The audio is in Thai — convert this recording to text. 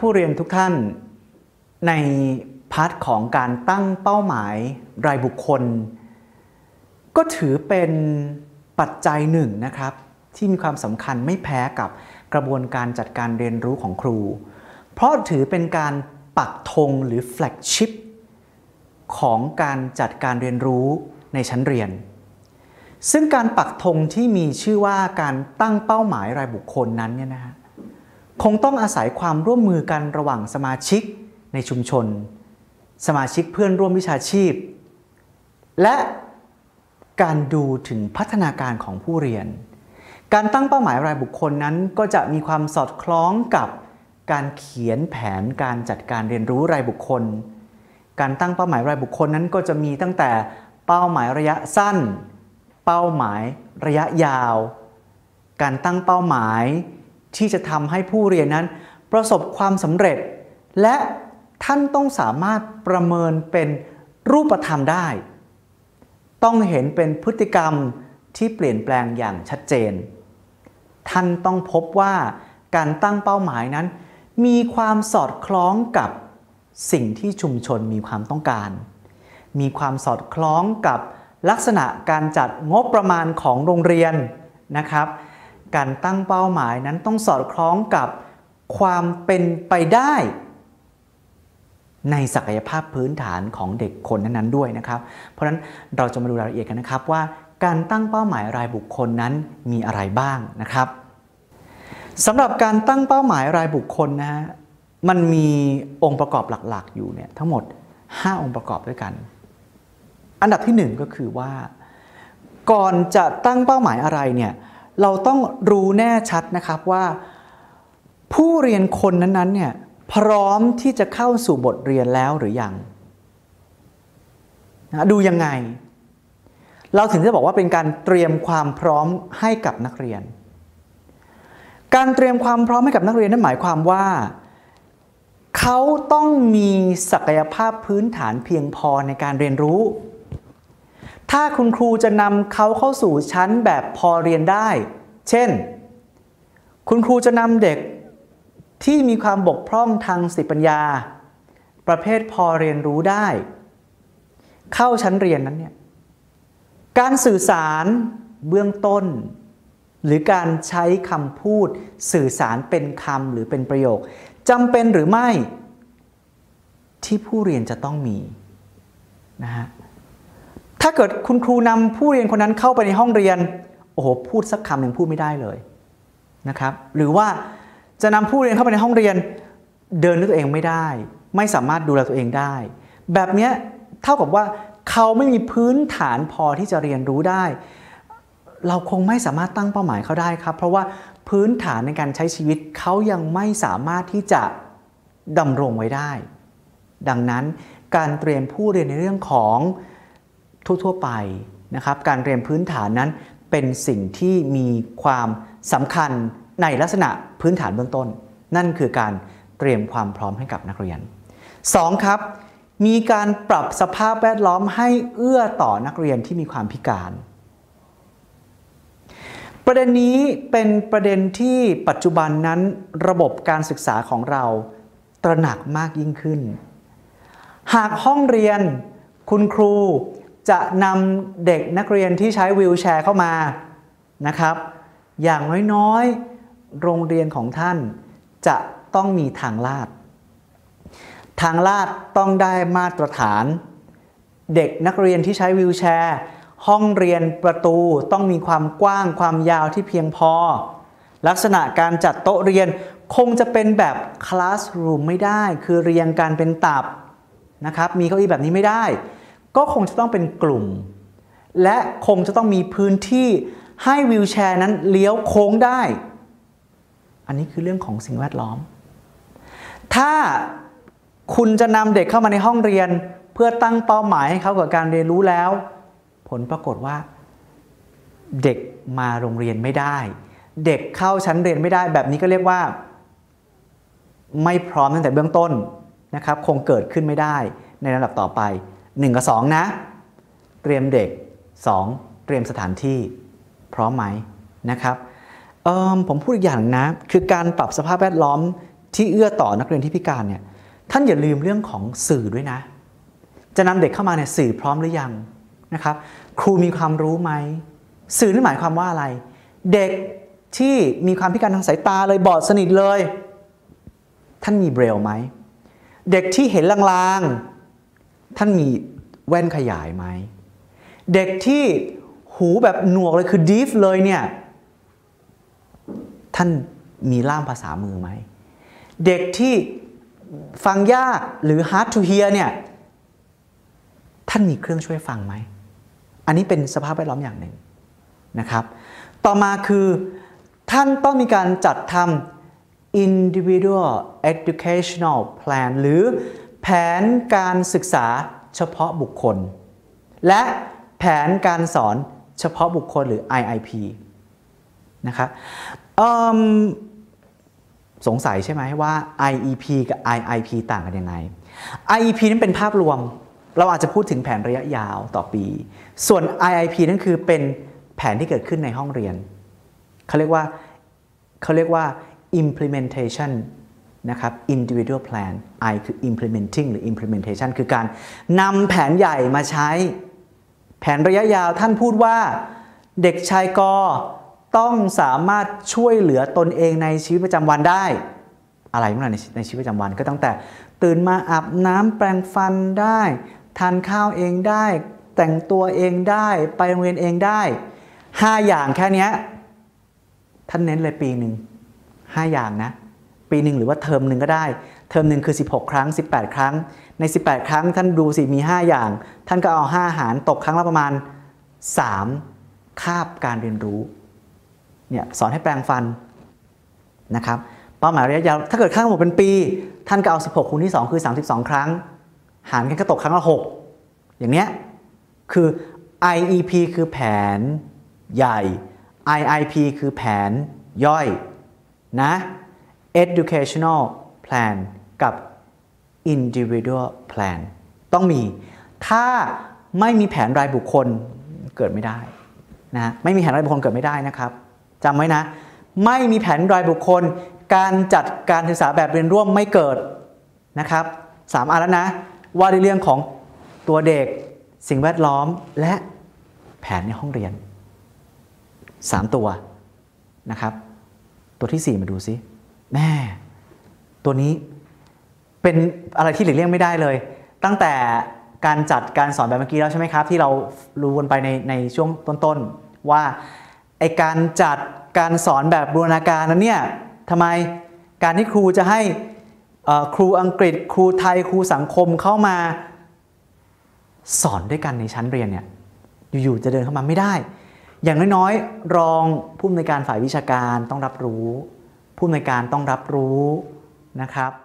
ผู้เรียนทุกท่านในพาร์ทของการตั้งเป้าหมายรายบุคคลก็ถือเป็นปัจจัยหนึ่งนะครับที่มีความสำคัญไม่แพ้กับกระบวนการจัดการเรียนรู้ของครูเพราะถือเป็นการปักธงหรือแฟลกชิพของการจัดการเรียนรู้ในชั้นเรียนซึ่งการปักธงที่มีชื่อว่าการตั้งเป้าหมายรายบุคคลนั้นเนี่ยนะฮะคงต้องอาศัยความร่วมมือกันระหว่างสมาชิกในชุมชนสมาชิกเพื่อนร่วมวิชาชีพและการดูถึงพัฒนาการของผู้เรียนการตั้งเป้าหมายรายบุคคลนั้นก็จะมีความสอดคล้องกับการเขียนแผนการจัดการเรียนรู้รายบุคคลการตั้งเป้าหมายรายบุคคลนั้นก็จะมีตั้งแต่เป้าหมายระยะสั้นเป้าหมายระยะยาวการตั้งเป้าหมายที่จะทำให้ผู้เรียนนั้นประสบความสำเร็จและท่านต้องสามารถประเมินเป็นรูปธรรมได้ต้องเห็นเป็นพฤติกรรมที่เปลี่ยนแปลงอย่างชัดเจนท่านต้องพบว่าการตั้งเป้าหมายนั้นมีความสอดคล้องกับสิ่งที่ชุมชนมีความต้องการมีความสอดคล้องกับลักษณะการจัดงบประมาณของโรงเรียนนะครับการตั้งเป้าหมายนั้นต้องสอดคล้องกับความเป็นไปได้ในศักยภาพพื้นฐานของเด็กคนนั้นๆด้วยนะครับเพราะฉะนั้นเราจะมาดูรายละเอียดกันนะครับว่าการตั้งเป้าหมายรายบุคคลนั้นมีอะไรบ้างนะครับสำหรับการตั้งเป้าหมายรายบุคคลนะฮะมันมีองค์ประกอบหลักๆอยู่เนี่ยทั้งหมด5องค์ประกอบด้วยกันอันดับที่1ก็คือว่าก่อนจะตั้งเป้าหมายอะไรเนี่ยเราต้องรู้แน่ชัดนะครับว่าผู้เรียนคนนั้นๆเนี่ยพร้อมที่จะเข้าสู่บทเรียนแล้วหรือยังนะดูยังไงเราถึงจะบอกว่าเป็นการเตรียมความพร้อมให้กับนักเรียนการเตรียมความพร้อมให้กับนักเรียนนั้นหมายความว่าเขาต้องมีศักยภาพพื้นฐานเพียงพอในการเรียนรู้ถ้าคุณครูจะนำเขาเข้าสู่ชั้นแบบพอเรียนได้เช่นคุณครูจะนำเด็กที่มีความบกพร่องทางสติปัญญาประเภทพอเรียนรู้ได้เข้าชั้นเรียนนั้นเนี่ยการสื่อสารเบื้องต้นหรือการใช้คำพูดสื่อสารเป็นคำหรือเป็นประโยคจำเป็นหรือไม่ที่ผู้เรียนจะต้องมีนะฮะถ้าเกิดคุณครูนำผู้เรียนคนนั้นเข้าไปในห้องเรียนโอ้โหพูดสักคำยังพูดไม่ได้เลยนะครับหรือว่าจะนำผู้เรียนเข้าไปในห้องเรียนเดินด้วยตัวเองไม่ได้ไม่สามารถดูแลตัวเองได้แบบนี้เท่ากับว่าเขาไม่มีพื้นฐานพอที่จะเรียนรู้ได้เราคงไม่สามารถตั้งเป้าหมายเขาได้ครับเพราะว่าพื้นฐานในการใช้ชีวิตเขายังไม่สามารถที่จะดำรงไว้ได้ดังนั้นการเตรียมผู้เรียนในเรื่องของทั่วไปนะครับการเรียนพื้นฐานนั้นเป็นสิ่งที่มีความสำคัญในลักษณะพื้นฐานเบื้องต้นนั่นคือการเตรียมความพร้อมให้กับนักเรียน2ครับมีการปรับสภาพแวดล้อมให้เอื้อต่อนักเรียนที่มีความพิการประเด็นนี้เป็นประเด็นที่ปัจจุบันนั้นระบบการศึกษาของเราตระหนักมากยิ่งขึ้นหากห้องเรียนคุณครูจะนำเด็กนักเรียนที่ใช้วีลแชร์เข้ามานะครับอย่างน้อยๆโรงเรียนของท่านจะต้องมีทางลาดต้องได้มาตรฐานเด็กนักเรียนที่ใช้วีลแชร์ห้องเรียนประตูต้องมีความกว้างความยาวที่เพียงพอลักษณะการจัดโต๊ะเรียนคงจะเป็นแบบคลาสรูมไม่ได้คือเรียงกันเป็นตับนะครับมีเก้าอี้แบบนี้ไม่ได้ก็คงจะต้องเป็นกลุ่มและคงจะต้องมีพื้นที่ให้วีลแชร์นั้นเลี้ยวโค้งได้อันนี้คือเรื่องของสิ่งแวดล้อมถ้าคุณจะนำเด็กเข้ามาในห้องเรียนเพื่อตั้งเป้าหมายให้เขากับการเรียนรู้แล้วผลปรากฏว่าเด็กมาโรงเรียนไม่ได้เด็กเข้าชั้นเรียนไม่ได้แบบนี้ก็เรียกว่าไม่พร้อมตั้งแต่เบื้องต้นนะครับคงเกิดขึ้นไม่ได้ในระดับต่อไป1 กับ 2นะเตรียมเด็ก2เตรียมสถานที่พร้อมไหมนะครับผมพูดอีกอย่างนะคือการปรับสภาพแวดล้อมที่เอื้อต่อนักเรียนที่พิการเนี่ยท่านอย่าลืมเรื่องของสื่อด้วยนะจะนำเด็กเข้ามาเนี่ยสื่อพร้อมหรือยังนะครับครูมีความรู้ไหมสื่อนั่นหมายความว่าอะไรเด็กที่มีความพิการทางสายตาเลยบอดสนิทเลยท่านมีเบรลไหมเด็กที่เห็นลางๆท่านมีแว่นขยายไหมเด็กที่หูแบบหนวกเลยคือดีฟเลยเนี่ยท่านมีล่ามภาษามือไหมเด็กที่ฟังยากหรือ hard to hear เนี่ยท่านมีเครื่องช่วยฟังไหมอันนี้เป็นสภาพแวดล้อมอย่างหนึ่งนะครับต่อมาคือท่านต้องมีการจัดทำ individual educational plan หรือแผนการศึกษาเฉพาะบุคคลและแผนการสอนเฉพาะบุคคลหรือ IIP นะครับสงสัยใช่ไหมว่า IEP กับ IIP ต่างกันยังไง IEP นั้นเป็นภาพรวมเราอาจจะพูดถึงแผนระยะยาวต่อปีส่วน IIP นั่นคือเป็นแผนที่เกิดขึ้นในห้องเรียนเขาเรียกว่า implementation นะครับ individual plan I คือ implementing หรือ implementation คือการนำแผนใหญ่มาใช้แผนระยะยาวท่านพูดว่าเด็กชายกต้องสามารถช่วยเหลือตนเองในชีวิตประจำวันได้อะไรบ้างในชีวิตประจำวันก็ตั้งแต่ตื่นมาอาบน้ำแปรงฟันได้ทานข้าวเองได้แต่งตัวเองได้ไปโรงเรียนเองได้5อย่างแค่นี้ท่านเน้นเลยปีหนึ่ง5อย่างนะปีหนึ่งหรือว่าเทอมหนึ่งก็ได้เทอมหนึ่งคือ16ครั้ง18ครั้งใน18ครั้งท่านดูสิมี5อย่างท่านก็เอา5หารตกครั้งละประมาณ3คาบการเรียนรู้เนี่ยสอนให้แปรงฟันนะครับเป้าหมายระยะยาวถ้าเกิดข้างหมดเป็นปีท่านก็เอา16คูณที่2คือ32ครั้งหารกันก็ตกครั้งละ6อย่างเนี้ยคือ IEP คือแผนใหญ่ IIP คือแผนย่อยนะ Educational Plan กับ Individual Plan ต้องมีถ้าไม่มีแผนรายบุคคลเกิดไม่ได้นะไม่มีแผนรายบุคคลเกิดไม่ได้นะครับจำไว้นะไม่มีแผนรายบุคคลการจัดการศึกษาแบบเรียนร่วมไม่เกิดนะครับ3อันแล้วนะว่าในเรื่องของตัวเด็กสิ่งแวดล้อมและแผนในห้องเรียน3ตัวนะครับตัวที่4มาดูซิแม่ตัวนี้เป็นอะไรที่หลีกเลี่ยงไม่ได้เลยตั้งแต่การจัดการสอนแบบเมื่อกี้แล้วใช่ไหมครับที่เรารู้กันไปในช่วงต้นๆว่าไอการจัดการสอนแบบบูรณาการนั้นเนี่ยทำไมการที่ครูจะให้ครูอังกฤษครูไทยครูสังคมเข้ามาสอนด้วยกันในชั้นเรียนเนี่ยอยู่ๆจะเดินเข้ามาไม่ได้อย่างน้อยๆรองผู้อำนวยการฝ่ายวิชาการต้องรับรู้ผู้อำนวยการต้องรับรู้นะครับ